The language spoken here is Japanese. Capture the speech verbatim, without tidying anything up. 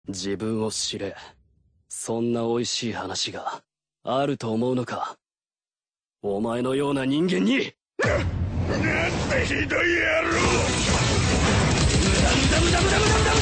自分を知れ。そんな美味しい話があると思うのか。お前のような人間に。 なんてひどい野郎。 ムダムダムダムダムダムダム